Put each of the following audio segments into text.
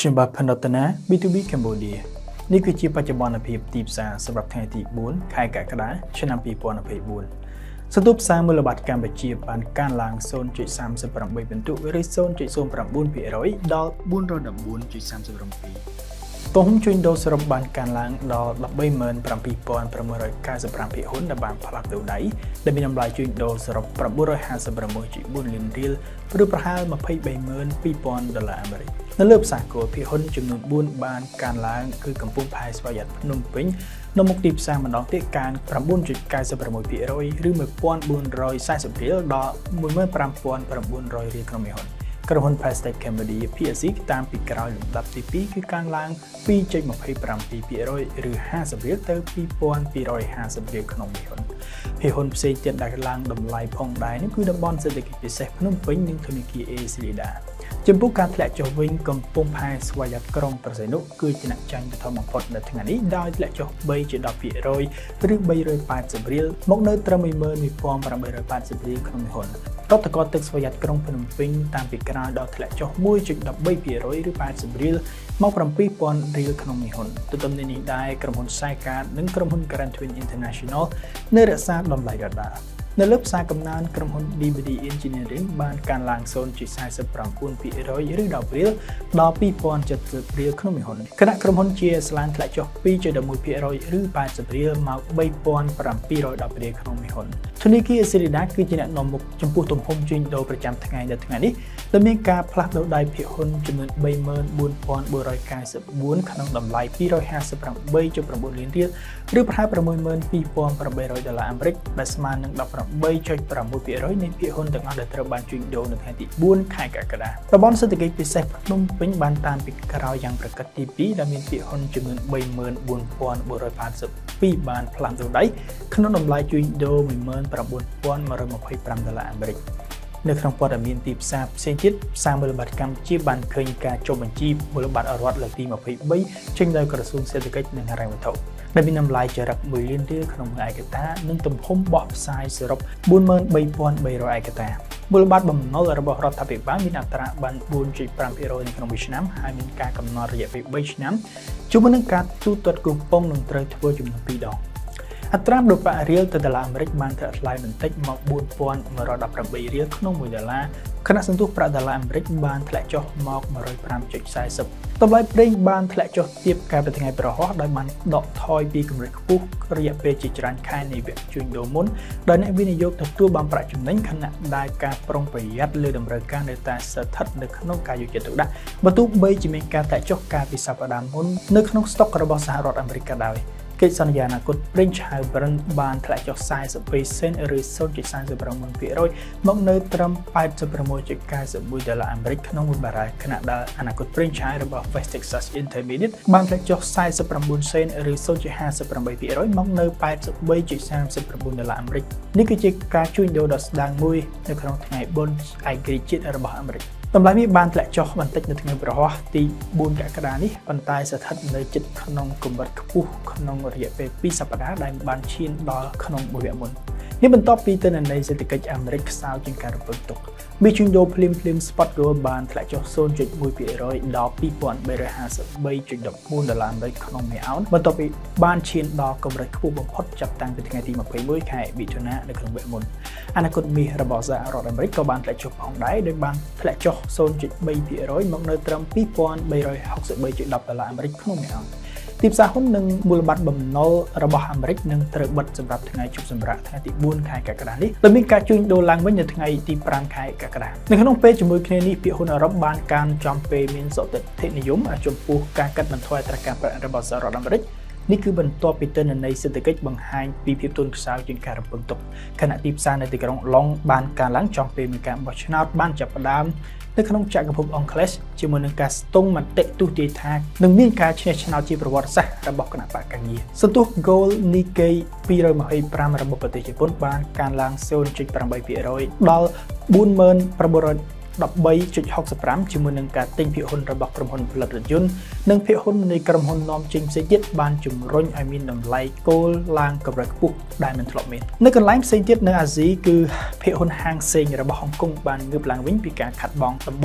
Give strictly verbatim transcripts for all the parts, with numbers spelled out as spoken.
ខ្ញុំបាទផាន់តណា บี ทู บี Cambodia នេះគឺជាបច្ចុប្បន្នភាពទីផ្សារសម្រាប់ថ្ងៃទី4ខែកក្កដាឆ្នាំពីរពាន់ยี่สิบสี่សន្ទុះផ្សារមូលបត្រកម្ពុជាបានកើនឡើង ศูนย์จุดสามสิบแปด ពិន្ទុឬ ศูนย์จุดศูนย์เก้า ភាគរយ ដល់ bốn trăm mười bốnจุดสามสิบสอง ទំហំជួញដូរសរុបបានកើនឡើងដល់ สิบแปดหมื่นเจ็ดพันหกร้อยเก้าสิบห้า ភាគហ៊ុនដែលបានផ្លាស់ប្ដូរដៃដែលមានតម្លៃជួញដូរសរុប chín trămห้าสิบหกจุดสี่ លានរៀលឬប្រហែល ยี่สิบสามหมื่นสองพัน ដុល្លារអាមេរិកនៅលើផ្សារគោលភាគហ៊ុនចំនួនbốnបានកើនឡើងគឺកំពង់ផែស្វយ័តភ្នំពេញនៅមុខទីផ្សារម្ដងទៀតកើន chínจุดเก้าสิบหก ភាគរយឬ một nghìn bốn trămสี่สิบ រៀលដល់ một nghìnห้าพันเก้าร้อย រៀលក្នុងមួយហ៊ុនក្រុមហ៊ុន Plastic Cambodia พี เอส ซี តាមពីក្រោយលំដាប់ទីពីរគឺកើនឡើង twoจุดยี่สิบห้า ភាគរយឬ ห้าสิบ រៀលទៅ two thousand two hundred fifty រៀលក្នុងមួយហ៊ុនភាគហ៊ុនផ្សេងទៀតដែលឡើងតម្លៃផងដែរនេះគឺតំបន់សេដ្ឋកិច្ចពិសេសភ្នំពេញនិងធនាគារ Asia ចំពោះការធ្លាក់ចុះវិញកំពង់ផែស្វយ័តក្រុងប្រសេនុគឺជាអ្នកចាញ់បឋមបំផុតនៅថ្ងៃនេះដោយធ្លាក់ចុះ 三จุด十 ភាគរយឬ 三百八十 រៀលមកនៅត្រឹម một nghìn một trăm八mươi រៀលក្នុងមួយហ៊ុនរដ្ឋកោទឹកស្វយ័តក្រុងភ្នំពេញតាមពីក្រោយដល់ធ្លាក់ចុះ oneจุดone three ភាគរយឬ eighty រៀលមក seven thousand រៀលក្នុងមួយហ៊ុនទន្ទឹមនេះដែរក្រុមហ៊ុន Saikat និងក្រុមហ៊ុន Grand Twin International នៅរក្សាតម្លៃដដែលនៅលើផ្សារកំណើនក្រុមហ៊ុន ดี บี ดี Engineering បានកើនឡើង ศูนย์จุดสี่สิบเก้า ភាគរយឬ ten រៀលដល់ two thousand seventy រៀលក្នុងមួយហ៊ុនខណៈក្រុមហ៊ុន ជាស្លានធ្លាក់ចុះ twoจุดone ភាគរយឬ eighty រៀលមក three thousand seven hundred ten រៀលក្នុងមួយហ៊ុនធនាគារ Asia គឺជាអ្នកនាំមុខចំពោះទំហំជួញដូរប្រចាំថ្ងៃនៅថ្ងៃនេះដែលមានការផ្លាស់ប្ដូរដៃភាគហ៊ុនចំនួន three million four thousand four hundred ninety-four ក្នុងតម្លៃ two hundred fifty-eightจุดnine លានរៀលឬប្រហែល six million two thousand eight hundred ដុល្លារអាមេរិកដែលស្មើនឹង eighteenจุดsix ភាគរយ នៃភាគហ៊ុនទាំងអស់ដែលត្រូវបានជួញដូរនៅថ្ងៃទីfourខែកក្កដាតំបន់សេដ្ឋកិច្ចពិសេសភ្នំពេញបានតាមពីក្រោយយ៉ាងប្រកបទីtwoដែលមានភាគហ៊ុនចំនួន three million four thousand four hundred eighty-two បានផ្លាស់ប្ដូរដៃក្នុងតម្លៃជួញដូរ one million nine thousand one hundred twenty-five ដុល្លារអាមេរិកនៅក្នុងព័ត៌មានទីផ្សារផ្សេងទៀតផ្សារមូលបត្រកម្ពុជាបានឃើញការចុះបញ្ជីមូលបត្ររដ្ឋលើកទីtwenty-threeចេញដោយក្រសួងសេដ្ឋកិច្ចនិងហិរញ្ញវត្ថុដែលមានតម្លៃចរិតoneលានរៀលក្នុងមួយឯកតានិងទំហំបោះផ្សាយសរុប four million three thousand three hundred ឯកតាមូលបត្របំណុលរបស់រដ្ឋាភិបាលមានអត្រាប័ណ្ណ fourจุดfive ភាគរយនៅក្នុងមួយឆ្នាំហើយមានការកំណត់រយៈពេលthreeឆ្នាំជាមួយនឹងការទូទាត់គូប៉ុងនឹងត្រូវធ្វើចំនួនtwoដងអត្រាប្របាក់រៀលទៅដុល្លារអាមេរិកបានធ្លាក់ថ្លៃបន្តិចមក four thousand one hundred eighteen រៀលក្នុងមួយដុល្លារខណៈសន្ទុះប្រាក់ដុល្លារអាមេរិកបានធ្លាក់ចុះមក one oh fiveจุดfour zero តម្លៃប្រេងបានធ្លាក់ចុះទាបកាលពីថ្ងៃប្រហោះដោយបានដកថយពីកម្រិតខ្ពស់រយៈពេលជាច្រើនខែនៃវគ្គជួញដូរមុនដោយអ្នកវិនិយោគទទួលបានប្រាក់ចំណេញខណៈដែលការប្រុងប្រយ័ត្នលើតម្រូវការនៅតែស្ថិតនៅក្នុងការយកចិត្តទុកដាក់បើទោះបីជាមានការធ្លាក់ចុះកាលពីសប្តាហ៍មុននៅក្នុងស្តុករបស់សហរដ្ឋអាមេរិកក៏ដោយកិច្ចសន្យាអនាគតប្រេងឆៅ Brent បានធ្លាក់ចុះforty-two សេនឬ zeroจุดfour nine ភាគរយមកនៅត្រឹម eighty-sixจุดnine one ដុល្លារអាមេរិកក្នុងមួយបារ៉ែលខណៈដែលអនាគតប្រេងឆៅរបស់ West Texas Intermediate បានធ្លាក់ចុះforty-nineសេនឬ zeroจุดfive eight ភាគរយមកនៅ eighty-threeจุดsix nine ដុល្លារអាមេរិកនេះគឺជាការជួញដូរដ៏ស្ដាងមួយនៅក្នុងថ្ងៃបុណ្យឯករាជ្យជាតិរបស់អាមេរិកតម្លៃនេះបានធ្លាក់ចុះបន្តិចនៅថ្ងៃប្រហោះទីfourកក្កដានេះប៉ុន្តែស្ថិតនៅជិតក្នុងកម្រិតខ្ពស់ក្នុងរយៈពេលtwoសប្តាហ៍ដែលបានឈានដល់ក្នុងមួយវគ្គមុននេះបន្ទាប់ពីទិន្នន័យសេដ្ឋកិច្ចអាមេរិកខ្សោយជាងការរំពឹងទុកវាជួញដូរភ្លាមភ្លាម Spot Gold បានធ្លាក់ចុះ zeroจุดoneភាគរយ ដល់ two thousand three hundred fifty-threeจุดone four ដុល្លារអាមេរិកក្នុងមួយអោនបន្ទាប់ពីបានឈានដល់កម្រិតខ្ពស់បំផុតចាប់តាំងពីថ្ងៃទីtwenty-oneខែមិថុនានៅក្នុងវគ្គមុនអនាគតមាសរបស់សហរដ្ឋអាមេរិកក៏បានធ្លាក់ចុះផងដែរដោយបានធ្លាក់ចុះ zeroจุดthreeភាគរយមកនៅត្រឹម two thousand three hundred sixty-threeจุดone zero ដុល្លារអាមេរិកក្នុងមួយអោនទីផ្សារហ៊ុននិងមូលបត្របំណុលរបស់អាមេរិកនឹងត្រូវបិទសម្រាប់ថ្ងៃជប់សម្រាប់ថ្ងៃទីfourខែកក្កដានេះដោយមានការជួញដូរឡើងវិញនៅថ្ងៃទីfiveខែកក្កដានៅក្នុងពេលជាមួយគ្នានេះភាគហ៊ុនអឺរ៉ុបបានកើនចំពេលមានសតិធិនិយមចំពោះការកាត់បន្ថយអត្រាការប្រាក់របស់សហរដ្ឋអាមេរិកនេះគឺបន្ទាប់ពីទិន្នន័យសេដ្ឋកិច្ចបង្ហាញពីភាពទុនខ្សោយជាងការរំពឹងទុកខណៈទីផ្សារនៅទីក្រុងឡុងបានកើនឡើងចំពេលមានការបោះឆ្នោតបានចាប់ផ្ដើមនៅក្នុងចក្រភពអង់គ្លេសជាមួយនឹងការស្ទង់មតិទស្សន៍ទាយថានឹងមានការឈ្នះឆ្នោតជាប្រវត្តិសាស្ត្ររបស់គណៈបកការងារសន្ទុះ Gold Nikkei two twenty-five របស់ប្រទេសជប៉ុនបានកើនឡើង zeroจุดeightភាគរយដល់ four thousand nine hundred thirteenจุดหกห้า ជាមួយនឹងការទិញភាគហ៊ុនរបស់ក្រុមហ៊ុនផលិតរថយន្តនិងភាគហ៊ុននៃក្រុមហ៊ុននាំចេញផ្សេងទៀតបានជំរុញឲ្យមានតម្លៃគោលឡើងកម្រិតខ្ពស់ដែលមិនធ្លាប់មាននៅកន្លែងផ្សេងទៀតនៅអាស៊ីគឺភាគហ៊ុនហាងសេងរបស់ហុងកុងបានងើបឡើងវិញពីការខាត់បងដំបូង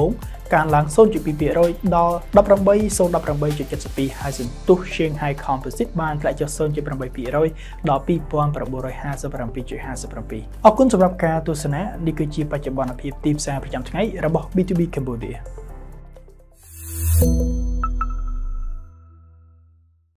ការឡើង ศูนย์จุดពីរភាគរយ ដល់ ដប់ប្រាំបី ศูนย์ ដប់ប្រាំបី จุด เจ็ดสิบពីរ ហើយសន្ទុះ Shanghai Composite បានធ្លាក់ចុះ ศูนย์จุดแปดភាគរយ ដល់ ពីរពាន់៩រយห้าสิบเจ็ด จุดห้าสิบเจ็ด អរគុណសម្រាប់ការទស្សនានេះគឺជាបច្ចុប្បន្នភាពទីផ្សារប្រចាំថ្ងៃរបស់ บี ทู บี Cambodia